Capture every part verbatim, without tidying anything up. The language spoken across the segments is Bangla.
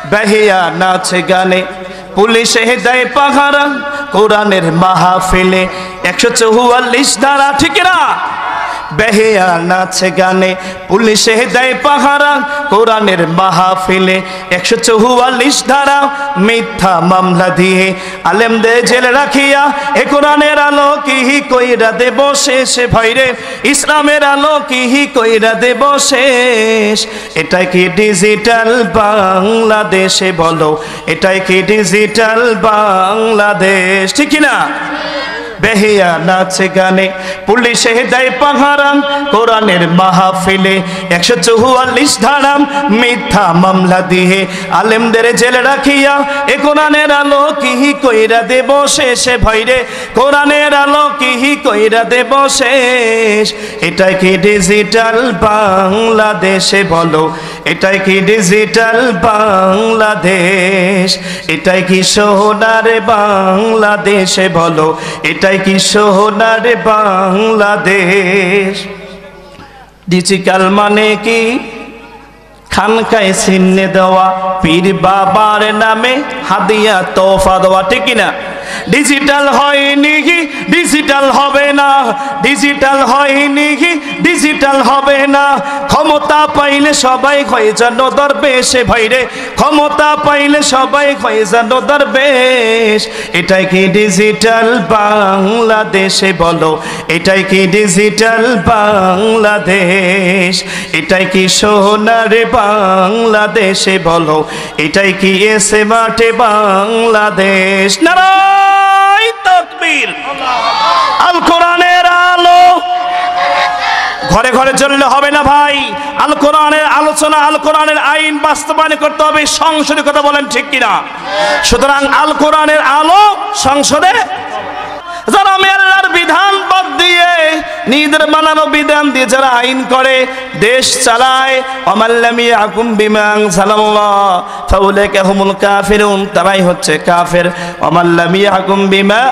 বেহিয়া নাচে গানে পুলিশে দেয় পাহারা কোরআনের মাহফিলে একশো চৌয়াল্লিশ ধারা ঠিক না বেহিয়া নাচে গানে পুলিশে দেয় পাহারা কোরআনের মাহফিলে একশো চৌয়াল্লিশ ধারা মিথ্যা মামলা দিয়ে আলেমদের জেলে রাখিয়া এ কোরআনের আলো কি কইরা দেব শেষ ভাইরে ইসলামের আলো কি কইরা দেব শেষ এটাই কি ডিজিটাল বাংলাদেশে বলো এটাই কি ডিজিটাল বাংলাদেশ ঠিক না বেহিয়া নাচে গানে পুলিশে দেয় পাহারা কোরআনের মাহফিলে একশো চৌয়াল্লিশ ধারা মিথ্যা মামলা দিয়ে আলেমদের জেলে রাখিয়া এ কোরআনের আলো কি কইরা দেব শেষ ভাইরে কোরআনের আলো কি কইরা দেব শেষ এটাই কি ডিজিটাল বাংলাদেশে বলো এটাই কি ডিজিটাল বাংলাদেশ এটাই কি সোনার বাংলাদেশে বলো এটা কি সোনার বাংলাদেশ ডিজিটাল মানে কি খানকায় চিহ্নে দেওয়া পীর বাবার নামে হাদিয়া তোফা দেওয়া ঠিক না ডিজিটাল হয়নি কি ডিজিটাল হবে না ডিজিটাল হয়নি কি ডিজিটাল হবে না ক্ষমতা পাইলে সবাই হয়ে যেন দরবেশ ভাইরে ক্ষমতা পাইলে সবাই হয়ে যেন দরবেশ এটাই কি ডিজিটাল বাংলাদেশে বলো এটাই কি ডিজিটাল বাংলাদেশ এটাই কি সোনার বাংলাদেশে বলো এটাই কি এসে মাঠে বাংলাদেশ নারায় তাকবীর আল কোরআনের আলো ঘরে ঘরে জ্বললে হবে না ভাই আল কোরআনের আলোচনা আল কোরআনের আইন বাস্তবায়ন করতে হবে সংসদে কথা বলেন ঠিক কিনা সুতরাং আল কোরআনের আলো সংসদে যারা আমি আল্লাহর বিধান বাদ দিয়ে নিজেদের বানানো বিধান দিয়ে যারা আইন করে দেশ চালায় অমাল্লামি আকুম বিমা আনজালাল্লাহ ফাউলাইকা হুমুল কাফিরুন তারাই হচ্ছে কাফের অমাল্লামি আকুম বিমা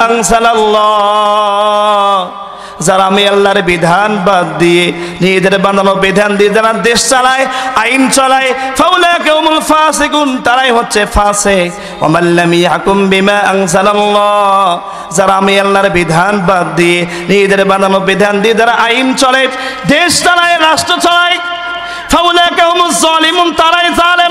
আনজালাল্লাহ যারা আমি আল্লাহর বিধান বাদ দিয়ে নিজেদের বানানো বিধান দিয়ে যারা দেশ চালায় আইন চালায় ফাউলাইকা হুমুল ফাসিকুন তারাই হচ্ছে ফাসিক ওয়ামাল্লামি ইয়াহকুম বিমা আনজালাল্লাহ যারা আমি আল্লাহর বিধান বাদ দিয়ে নিজেদের বানানো বিধান দিয়ে যারা আইন চলে দেশ চালায় রাষ্ট্র চালায় ফাউলাইকা হুমুজ জালিমুন তারাই জালেম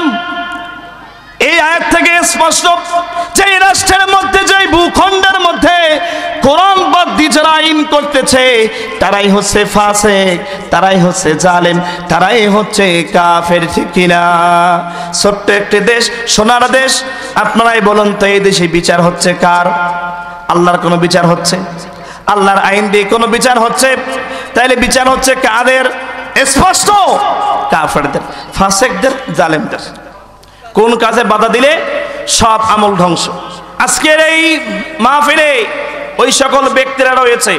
এই আয়াত থেকে স্পষ্ট যে রাষ্ট্রের মধ্যে যে ভূখণ্ডের মধ্যে কোরআন বাদ দিয়ে যারা আইন করতেছে তারাই হচ্ছে ফাসিক তারাই হচ্ছে জালেম তারাই হচ্ছে কাফের ঠিক কিনা ছোট্ট একটি দেশ সোনার দেশ আপনারাই বলুন তো এই দেশে বিচার হচ্ছে কার আল্লাহর কোনো বিচার হচ্ছে আল্লাহর আইন দিয়ে কোনো বিচার হচ্ছে তাইলে বিচার হচ্ছে কাদের স্পষ্ট কাফেরদের ফাসিকদের জালেমদের কোন কাজে বাধা দিলে সব আমল ধ্বংস আজকের এই মাহফিলে ওই সকল ব্যক্তিরা রয়েছে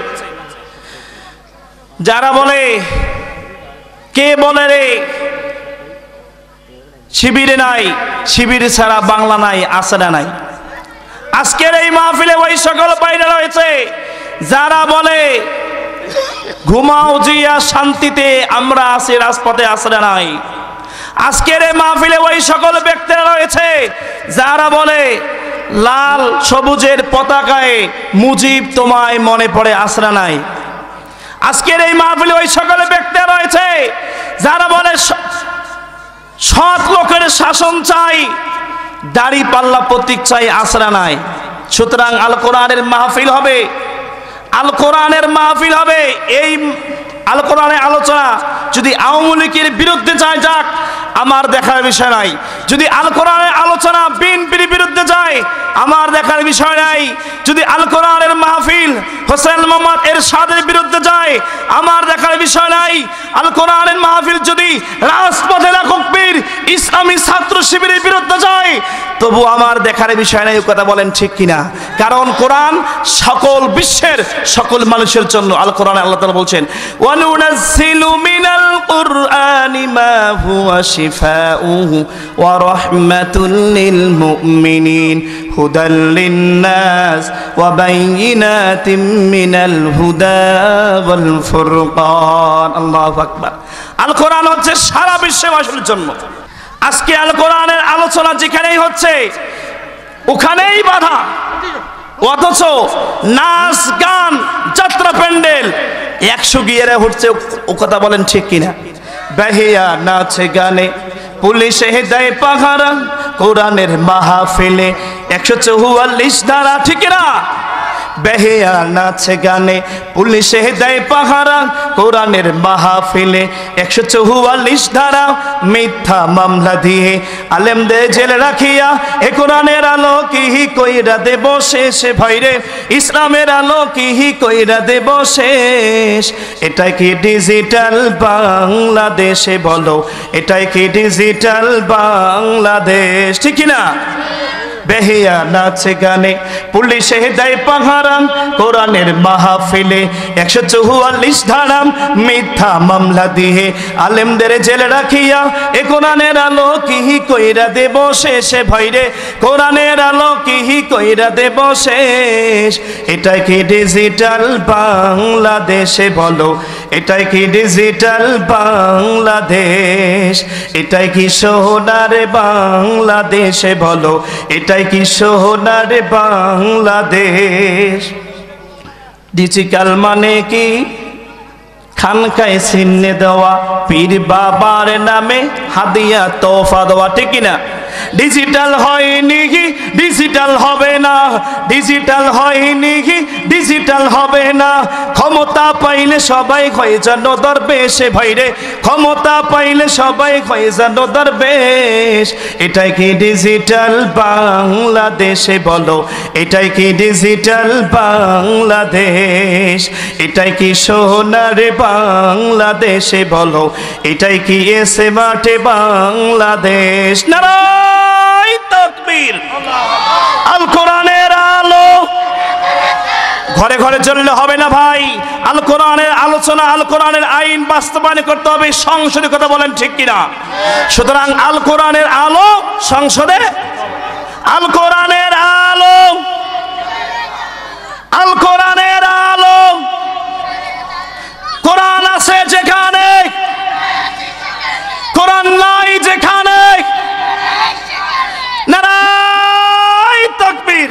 যারা বলে কে বলে রে শিবিরে নাই শিবির ছাড়া বাংলা নাই আসরা নাই আজকের এই মাহফিলে ওই সকল বাইরে রয়েছে যারা বলে ঘুমাও জিয়া শান্তিতে আমরা আছি রাজপথে আসরা নাই আজকের এই মাহফিলে ওই সকল ব্যক্তিরা রয়েছে যারা বলে লাল সবুজের পতাকায় মুজিব তোমায় মনে পড়ে আসরা নাই আজকের এই মাহফিলে ওই সকল ব্যক্তিরা রয়েছে যারা বলে সৎ লোকের শাসন চাই দাড়ি পাল্লা প্রতীক চাই আসরা নাই সুতরাং আল কোরআনের মাহফিল হবে আল কোরআনের মাহফিল হবে এই আল কোরআনের আলোচনা যদি আওয়ামী লীগের বিরুদ্ধে যায় যাক আমার দেখার বিষয় নাই যদি আল কোরআনের আলোচনা বিএনপির বিরুদ্ধে যায় আমার দেখার বিষয় নাই যদি আল কোরআনের মাহফিল হোসেন মোহাম্মদ এরশাদের বিরুদ্ধে যায় আমার দেখার বিষয় নাই আল কোরআনের মাহফিল যদি রাজপথে লেখক পীর ইসলামী ছাত্র শিবিরের বিরুদ্ধে যায় তবু আমার দেখার বিষয় নাই কথা বলেন ঠিক কিনা কারণ কোরআন সকল বিশ্বের সকল মানুষের জন্য আল কোরআনে আল্লাহ তাআলা বলছেন ওয়া নুনাজ্জিলু মিনাল কুরআনি মা হুয়া শিফাউহু ওয়া রাহমাতুল লিল মুমিনিন হুদাল লিন্নাস ওয়া বাইয়িনাতিম মিনাল হুদা ওয়াল ফুরকান আল্লাহু আকবার আল কোরআন হচ্ছে সারা বিশ্বের মানুষের জন্য আজকে আল কোরআনের আলোচনা যেখানেই হচ্ছে ওখানেই বাধা, অথচ নাচ গান যাত্রা প্যান্ডেল একশো গিয়ারে হচ্ছে। ও কথা বলেন ঠিক কিনা? বেহিয়া নাচে গানে পুলিশে দেয় পাহারা, কোরআনের মাহফিলে একশো চৌয়াল্লিশ ধারা, ঠিক না? বেহিয়া নাচে গানে পুলিশে দেয় পাহারা, কোরআনের মাহফিলে একশো চৌয়াল্লিশ ধারা, মিথ্যা মামলা দিয়ে আলেমদের জেলে রাখিয়া এ কোরআনের আলো কি কইরা দেব শেষ, ভাইরে ইসলামের আলো কি কইরা দেব শেষ। এটাই কি ডিজিটাল বাংলাদেশে বলো, এটাই কি ডিজিটাল বাংলাদেশ, ঠিক না? বেহিয়া নাচে গানে পুলিশে দেয় পাহারা, কোরআনের মাহফিলে একশো চৌয়াল্লিশ ধারা, মিথ্যা মামলা দিয়ে আলেমদের জেলে রাখিয়া এ কোরআনের আলো কি কইরা দেব শেষ, ভাইরে কোরআনের আলো কি কইরা দেব শেষ। এটাই কি ডিজিটাল বাংলাদেশে বলো, এটাই কি ডিজিটাল বাংলাদেশ, এটাই কি সোনার বাংলাদেশে বলো, এটাই কি সোনার বাংলাদেশ। ডিজিটাল মানে কি? খানকায় চিহ্নে দেওয়া, পীর বাবার নামে হাদিয়া তোফা দেওয়া, ঠিক না? ডিজিটাল হয়নি কি ডিজিটাল হবে না, ডিজিটাল হয়নি কি ডিজিটাল হবে না। ক্ষমতা পাইলে সবাই হয়ে যেন দরবেশ, ভাইরে ক্ষমতা পাইলে সবাই হয়ে যেন দরবেশ। এটাই কি ডিজিটাল বাংলাদেশে বলো, এটাই কি ডিজিটাল বাংলাদেশ, এটাই কি সোনার বাংলাদেশে বলো, এটাই কি এসে মাঠে বাংলাদেশ। নারায়ে তাকবীর। আল কোরআনের আলো ঘরে ঘরে জ্বললে হবে না ভাই, আল কোরআনের আলোচনা, আল কোরআনের আইন বাস্তবায়ন করতে হবে সংসদে, কথা বলেন ঠিক কিনা? সুতরাং আল কোরআনের আলো সংসদে, আল কোরআনের আলো, আল কোরআনের আলো। কোরআন আছে যেখানে, কোরআন নাই যেখানে। নারায়ে তাকবীর।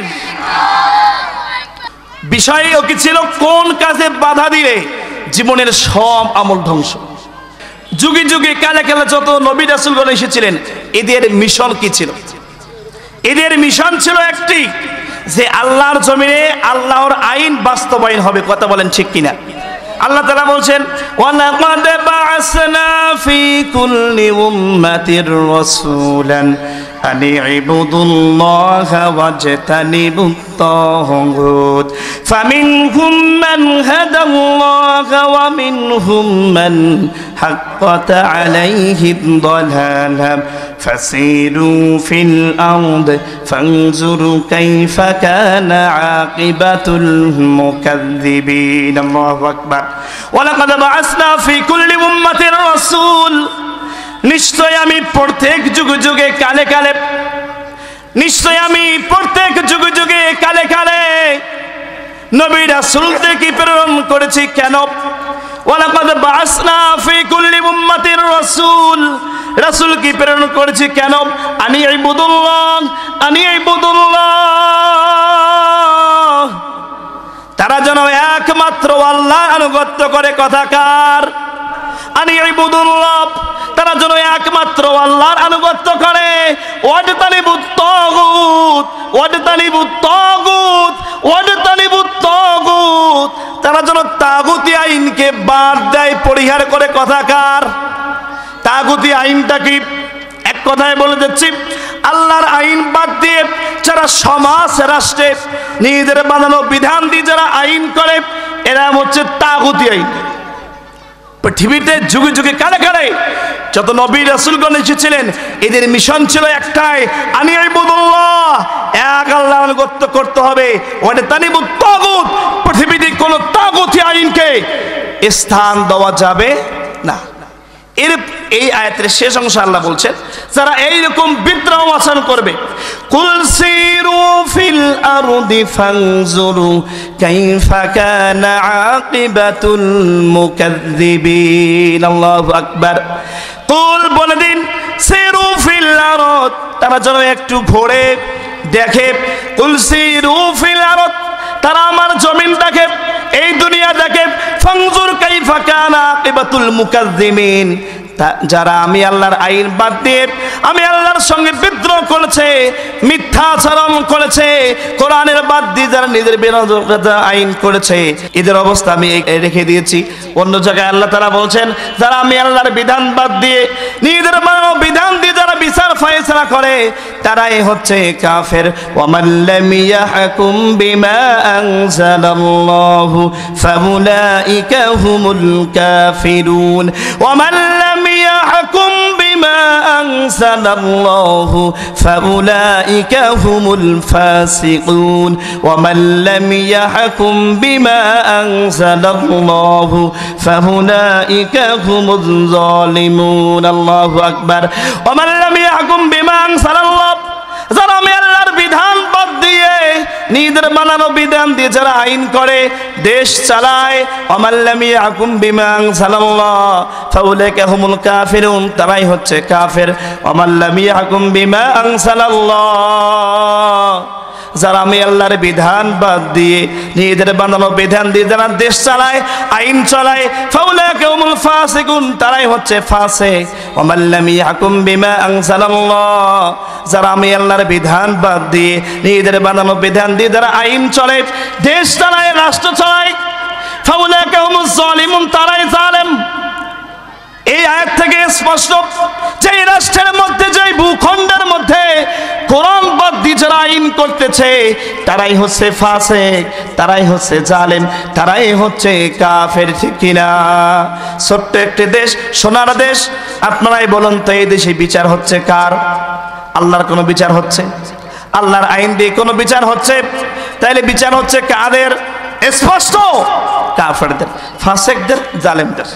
বিষয় কি ছিল? কোন কাজে বাধা দিলে জীবনের সব আমল ধ্বংস। যুগে যুগে কালে কালে যত নবী রাসূলগণ এসেছিলেন, এদের মিশন কি ছিল? এদের মিশন ছিল একটি, যে আল্লাহর জমিনে আল্লাহর আইন বাস্তবায়ন হবে, কথা বলেন ঠিক কিনা? আল্লাহ তাআলা বলছেন, ওয়ালাকাদ বা'আসনা ফি কুল্লি উম্মাতির রাসূলান আন ইবুদুল্লাহা ওয়াজতানিবুত তাগুত ফামিনহুম মান হাদাল্লাহা ওয়া মিনহুম মান হাক্কাত আলাইহিদ দালালা ফাসিরু ফিল আরদ ফানজুরু কাইফা কানা আকিবাতুল মুকাজ্জিবিন। আল্লাহু আকবার। ওয়ালাকাদ বা'আসনা ফি কুল্লি উম্মাতির রাসূল, নিশ্চয় আমি প্রত্যেক যুগ যুগে কালে কালে, নিশ্চয় আমি প্রত্যেক যুগ যুগে কালে কালে নবী রাসূলদেরকে প্রেরণ করেছি। কেন? ওয়ালাকাদ বা'আসনা ফি কুল্লি উম্মাতির রাসূল, রাসূল কি প্রেরণ করেছি কেন? আনি ইবুদুল্লাহ, আনি ইবুদুল্লাহ, তারা যেন একমাত্র আল্লাহর আনুগত্য করে। কথাকার আনি ইবুদুল্লাহ, তারা যেন একমাত্র আল্লাহর আনুগত্য করে। ওয়াজতানিবুত তাগুত, ওয়াজতানিবুত তাগুত, ওয়াজতানিবুত তাগুত, তারা যেন তাগুতি আইনকে বাদ দেয়, পরিহার করে। কথাকার তাগুতি আইনটা কি? এক কথায় বলে দিচ্ছি, আল্লাহর আইন বাদ দিয়ে যারা সমাজ রাষ্ট্রে নিজেদের বানানো বিধান দিয়ে যারা আইন করে, এরা হচ্ছে তাগুতি আইন। পৃথিবীতে যুগে যুগে কালে কালে যত নবী রাসূলগণ এসেছিলেন, এদের মিশন ছিল একটাই, আনি ইবুদুল্লাহ, এক আল্লাহর আনুগত্য করতে হবে। ওয়াজতানিবুত তাগুত, পৃথিবীতে কোন তাগুতি আইনকে স্থান দেওয়া যাবে না। এর এই আয়াতের শেষ অংশ আল্লাহ বলছেন, যারা এইরকম বিদ্রোহ আচরণ করবে, কুল সিরু ফিল আরদি ফানজুরু কাইফা কানা আকিবাতুল মুকাজ্জিবিন। আল্লাহু আকবার। কুল বলে দিন, সিরু ফিল আরদ, তারা যেন একটু ঘোরে দেখে। কুল সিরু ফিল আরদ, তারা আমার জমিনটাকে, এই দুনিয়া দেখে। ফানজুর কাইফা কানা আকিবাতুল মুকাজ্জিমিন, যারা আমি আল্লাহর আইন বাদ দিয়ে আমি আল্লাহর সঙ্গে বিদ্রোহ করেছে, মিথ্যাচরণ করেছে, কোরআনের বাদ দিয়ে যারা নিজের বিরোধিতা আইন করেছে, এদের অবস্থা আমি রেখে দিয়েছি। অন্য জায়গায় আল্লাহ তাআলা বলছেন, যারা আমি আল্লাহর বিধান বাদ দিয়ে নিজেদের বানানো বিধান দিয়ে যারা বিচার ফায়সালা করে, তারাই হচ্ছে কাফের। ওয়ামান লাম ইয়াহকুম বিমা আনজালাল্লাহু ফাউলাইকা হুমুল কাফিরুন। ওয়ামান লাম يحكم بما أنزل الله فأولئك هم الفاسقون ومن لم يحكم بما أنزل الله فأولئك هم الظالمون الله أكبر ومن لم يحكم بما أنزل الله যারা আমি আল্লাহর বিধান বাদ দিয়ে নিজেদের বানানো বিধান দিয়ে যারা আইন করে দেশ চালায়, অমাল্লামি আকুম বিমা আনজালাল্লাহ ফাউলাইকা হুমুল কাফিরুন, তারাই হচ্ছে কাফের। অমাল্লামি আকুম বিমা আনজালাল্লাহ, যারা আমি আল্লাহর বিধান বাদ দিয়ে নিজেদের বানানো বিধান দিয়ে যারা দেশ চালায় আইন চালায়, ফাউলাইকা হুমুল ফাসিকুন, তারাই হচ্ছে ফাসিক। ওয়ামাল্লামি আকুম বিমা আনজালাল্লাহ, যারা আমি আল্লাহর বিধান বাদ দিয়ে নিজেদের বানানো বিধান দিয়ে যারা আইন চলে দেশ চালায় রাষ্ট্র চালায়, ফাউলাইকা হুমুজ জালিমুন, তারাই জালেম। এই আয়াত থেকে স্পষ্ট যে রাষ্ট্রের মধ্যে যে ভূখণ্ডের মধ্যে কোরআন বাদ দিয়ে যারা আইন করতেছে তারাই হচ্ছে ফাসিক, তারাই হচ্ছে জালেম, তারাই হচ্ছে কাফের, ঠিক কিনা? ছোট্ট একটি দেশ, সোনার দেশ, আপনারাই বলুন তো এই দেশে বিচার হচ্ছে কার? আল্লাহর কোনো বিচার হচ্ছে? আল্লাহর আইন দিয়ে কোনো বিচার হচ্ছে? তাইলে বিচার হচ্ছে কাদের? স্পষ্ট কাফেরদের, ফাসিকদের, জালেমদের।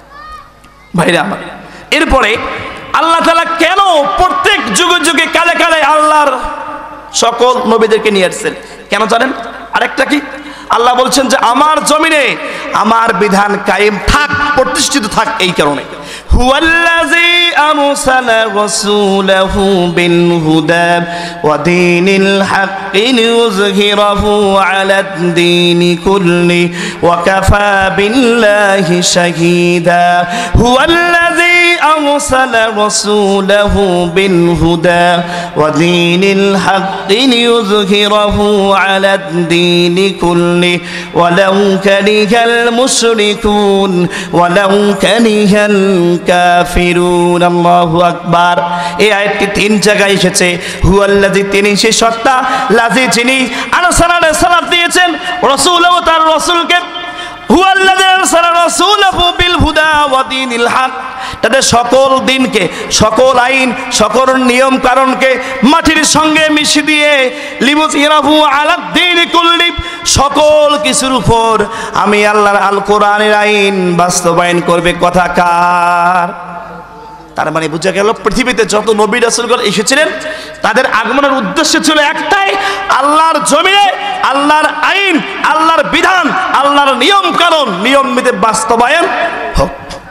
ভাইরা আমার, এরপরে আল্লাহ তাআলা কেন প্রত্যেক যুগে যুগে কালে কালে আল্লাহর সকল নবীদেরকে নিয়ে আসছেন? কেন জানেন? আরেকটা কি? আল্লাহ বলছেন যে আমার জমিনে আমার বিধান কায়েম থাক, প্রতিষ্ঠিত থাক। এই কারণে হুয়াল্লাযী আরসালা রাসূলাহু বিল হুদা ওয়া দীনিল হাক্কি লিইয়ুযহিরাহু আলাদ দীনি কুল্লি ওয়া কাফা বিল্লাহি শাহীদা। হুয়াল্লাযী আরসালা রাসূলাহু বিল হুদা ওয়া দীনিল হাক্কি লিইয়ুযহিরাহু আলাদ দীনি কুল্লি ওয়ালাউ কারিহাল মুশরিকুন ওয়ালাউ কারিহাল কাফিরুন। আল্লাহু আকবার। এই আয়াতটি তিন জায়গায় এসেছে। হুয়াল্লাযী, তিনি সেই সত্তা, লাযী, যিনি আরসালা রাসূল দিয়েছেন রাসূলও, তার রাসূলকে। হুয়াল্লাযী আরসালা রাসূলাহু বিল হুদা ওয়া দীনিল হক, তাদের সকল দিনকে, সকল আইন, সকল নিয়ম কারণকে মাটির সঙ্গে মিশিয়ে দিয়ে লিইয়ুযহিরাহু আলাদ দীনি কুল্লি, সকল কিছুর উপর আমি আল্লাহর আল কোরআনের আইন বাস্তবায়ন করবে। কথা কার? তার মানে বুঝা গেল পৃথিবীতে যত নবী রাসূলগণ এসেছিলেন তাদের আগমনের উদ্দেশ্য ছিল একটাই, আল্লাহর জমিনে আল্লাহর আইন, আল্লাহর বিধান, আল্লাহর নিয়ম কানুন নিয়ম নীতি বাস্তবায়ন হোক।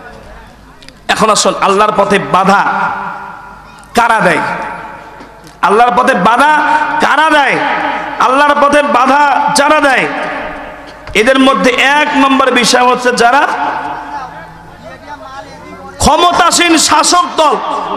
এখন আসল আল্লাহর পথে বাধা কারা দেয়? আল্লাহর পথে বাধা কারা দেয়? আল্লাহর পথে বাধা যারা দেয় এদের মধ্যে এক নম্বর বিষয় হচ্ছে যারা ক্ষমতাসীন শাসক দল।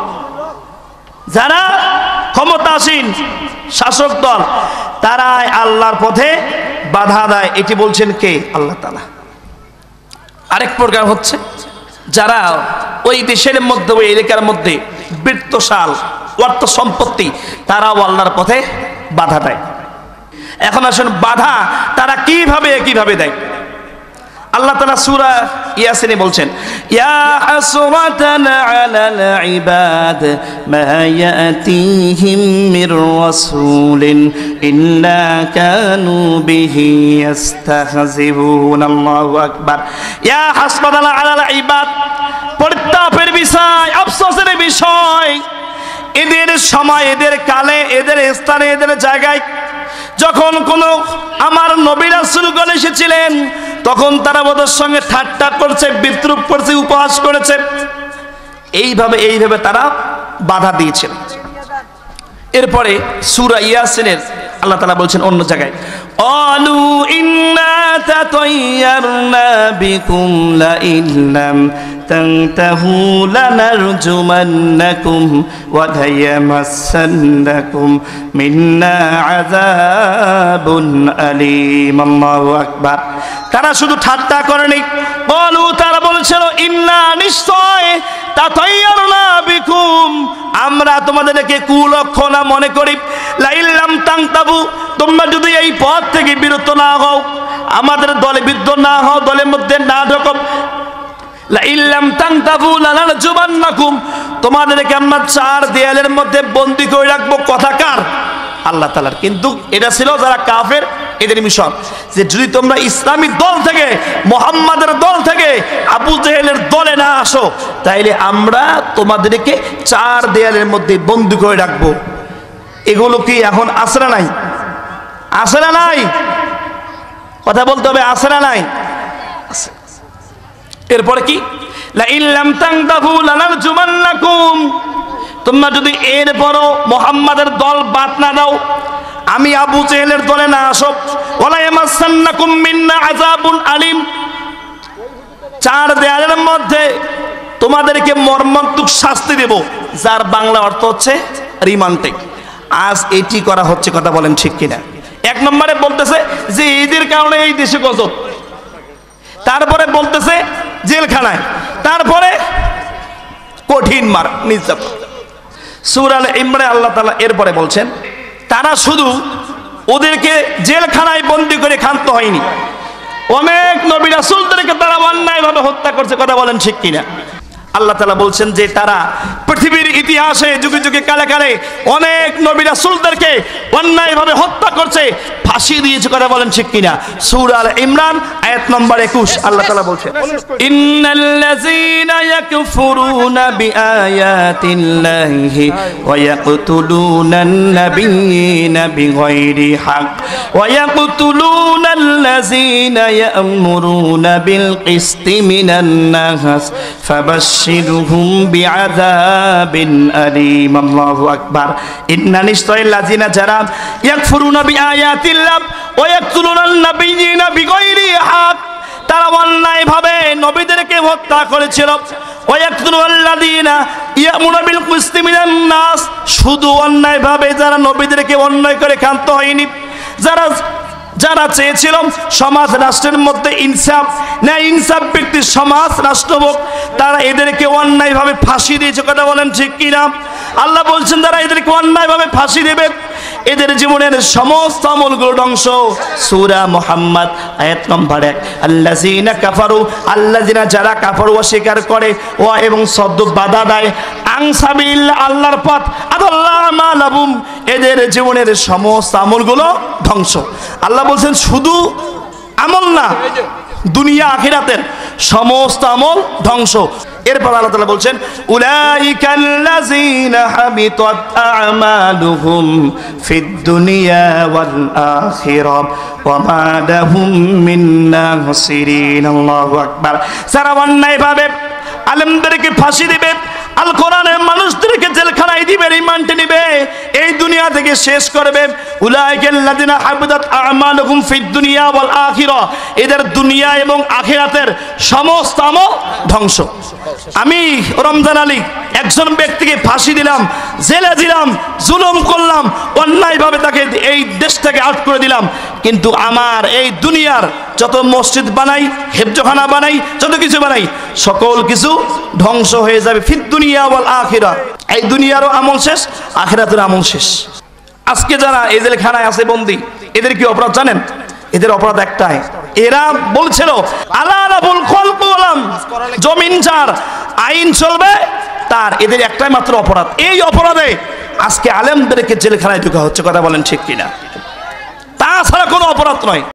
যারা ক্ষমতাসীন শাসক দল তারাই আল্লাহর পথে বাধা দেয়। এটি বলছেন কে? আল্লাহ তাআলা। আরেক প্রকার হচ্ছে যারা ওই দেশের মধ্যে, ওই এলাকার মধ্যে বৃত্তশাল, অর্থ সম্পত্তি, তারাও আল্লাহর পথে বাধা দেয়। এখন আসুন বাধা তারা কিভাবে কিভাবে দেয়? আল্লাহ তাআলা সূরা ইয়াসিনে বলছেন, ইয়া হাসরাতান আলাল ইবাদ মা ইয়াতিহিম মির রাসূলিন ইল্লা কানু বিহি ইস্তাহজিবুন। আল্লাহু আকবার। ইয়া হাসরাতান আলাল ইবাদ, পরিতাপের বিষয়, আফসোসের বিষয়, এদের সময়, এদের কালে, এদের স্থানে, এদের জায়গায় যখন কোন আমার নবী রাসূলগণ এসেছিলেন তখন তারা ওদের সঙ্গে ঠাট্টা করছে, বিদ্রূপ করছে, উপহাস করেছে। এইভাবে এইভাবে তারা বাধা দিয়েছিল। এরপরে সূরা ইয়াসিনের আল্লাহ তাআলা বলছেন অন্য জায়গায়, আলু ইন্না তাতায়্যারনা বিকুম লা ইল্লাম তানতাহু লানারজুমান্নাকুম ওয়া লায়ামাসসান্নাকুম মিন্না আযাবুন আলীম। আল্লাহু আকবার। তারা শুধু ঠাট্টা করেনি, বলু তারা বলেছিল ইন্না নিশ্চয় তাতায়্যারনা বিকুম আমরা তোমাদেরকে কুলক্ষণা মনে করি, লা ইল্লাম তানতাহু তোমরা যদি এই পথ থেকে বিরত না হও, আমাদের দলে বিদ্য না হও, দলের মধ্যে না ঢোকো, লা ইল্লাম তানতাহু লানারজুমান্নাকুম তোমাদেরকে আমরা চার দেয়ালের মধ্যে বন্দী করে রাখবো। কথা কার? আল্লাহ তাআলার। কিন্তু এটা ছিল যারা কাফের, এদের মিশন যে যদি তোমরা ইসলামী দল থেকে, মুহাম্মাদের দল থেকে আবু জেহেলের দলে না আসো, তাইলে আমরা তোমাদেরকে চার দেয়ালের মধ্যে বন্দী করে রাখবো। এগুলো কি এখন আছে না নাই? আছে না নাই? কথা বলতে হবে, আছে না নাই? এরপরে কি? লা ইল্লাম তানতাহু লানারজুমান্নাকুম তোমরা যদি এরপরও মুহাম্মাদের দল বাদ না দাও, আমি আবু জেহেলের দলে না আসো, ওয়ালা ইয়ামাসসান্নাকুম মিন্না আযাবুন আলীম চার দেয়ালের মধ্যে তোমাদেরকে মর্মান্তিক শাস্তি দেব, যার বাংলা অর্থ হচ্ছে রিমান্ডে। আজ এটি করা হচ্ছে, কথা বলেন ঠিক কিনা? এক নম্বরে বলতেছে যে ঈদের কারণে এই দেশে গজব, তারপরে বলতেছে জেলখানায়, তারপরে কঠিন মার নির্যাতন। সূরা আল ইমরানে আল্লাহ তাআলা এরপরে বলছেন তারা শুধু ওদেরকে জেলখানায় বন্দী করে ক্ষান্ত হয়নি, অনেক নবী রাসূলদেরকে তারা অন্যায়ভাবে হত্যা করছে। কথা বলেন ঠিক কিনা? আল্লাহ তাআলা বলছেন যে তারা পৃথিবীর ইতিহাসে যুগে যুগে কালে কালে অনেক নবী রাসূলদেরকে অন্যায়ভাবে হত্যা করছে, ফাঁসি দিয়েছে। কথা বলেন ঠিক কিনা? সূরা আল ইমরান আয়াত নম্বর একুশ আল্লাহ তাআলা বলছেন, ইন্নাল্লাযীনা ইয়াকফুরুনা বিআয়াতিল্লাহি ওয়া ইয়াকতুলুনান নাবিয়্যিনা বিগাইরি হক ওয়া ইয়াকতুলুনাল্লাযীনা ইয়া'মুরুনা বিল কিসতি মিনান নাস ফাবাশশিরহুম বিআযাবিন আলীম। আল্লাহু আকবার। ইন্না নিশ্চয়ল্লাযীনা যারা ইয়াকফুরুনা বিআয়াতিল্লাহ ওয়া ইয়াকতুলুনান নাবিয়্যিনা বিগাইরি হক তারা অন্যায়ভাবে নবীদেরকে হত্যা করেছিল। ওয়া ইয়াকতুলুনাল্লাযীনা ইয়া'মুরুনা বিল কিসতি মিনান নাস শুধু অন্যায়ভাবে যারা নবীদেরকে অন্যায় করে ক্ষান্ত হয়নি, যারা যারা চেয়েছিল সমাজ রাষ্ট্রের মধ্যে ইনসাফ না ইনসাফ ব্যক্তির সমাজ রাষ্ট্র হোক, তারা এদেরকে অন্যায়ভাবে ফাঁসি দিয়েছে। কথা বলেন ঠিক কিনা? আল্লাহ বলছেন যারা এদেরকে অন্যায়ভাবে ফাঁসি দেবে এদের জীবনের সমস্ত আমলগুলো ধ্বংস। সূরা মুহাম্মদ আয়াত নম্বর এক, আল্লাযীনা কাফারু আল্লাযীনা যারা কাফার অস্বীকার করে ও এবং সদ্য বাধা দেয় আন সাবিলিল্লাহ আল্লাহর পথ আদাল্লাহ মা লাহুম এদের জীবনের সমস্ত আমলগুলো ধ্বংস। আল্লাহ বলছেন শুধু আমল না, দুনিয়া আখিরাতের সমস্ত আমল ধ্বংস। এরপর আল্লাহ তাআলা বলছেন উলাইকাল্লাযীনা হাবিতাত আ'মালুহুম ফিদ দুনিয়া ওয়াল আখিরাহ ওয়া মা লাহুম মিন নাসিরিন। আল্লাহু আকবার। যারা অন্যায়ভাবে আলেমদেরকে ফাঁসি দিবে, আল কোরআনের মানুষদেরকে জেলখানায় দিবে, রিমান্ডে নিবে, এই দুনিয়া থেকে শেষ করবে, উলাইকাল্লাযীনা হাবিতাত আ'মালুহুম ফিদ দুনিয়া ওয়াল আখিরাহ এদের দুনিয়া এবং আখিরাতের সমস্ত আমল ধ্বংস। আমি রমজান আলী একজন ব্যক্তিকে ফাঁসি দিলাম, জেলে দিলাম, জুলুম করলাম, অন্যায়ভাবে তাকে এই দেশ থেকে আউট করে দিলাম, কিন্তু আমার এই দুনিয়ার যত মসজিদ বানাই, হেফজখানা বানাই, যত কিছু বানাই সকল কিছু ধ্বংস হয়ে যাবে। ফিদ দুনিয়া ওয়াল আখিরাহ এই দুনিয়ারও আমল শেষ, আখিরাতের আমল শেষ। আজকে যারা এই জেলখানায় আছে বন্দী, এদের কি অপরাধ জানেন? এদের অপরাধ একটাই, এরা বলছিল আলা রাবুল খলক ওয়ালাম জমিন যার আইন চলবে তার, এদের একটাই মাত্র অপরাধ। এই অপরাধে আজকে আলেমদেরকে জেলখানায় ঢোকা হচ্ছে। কথা বলেন ঠিক কিনা? তাছাড়া কোনো অপরাধ নয়।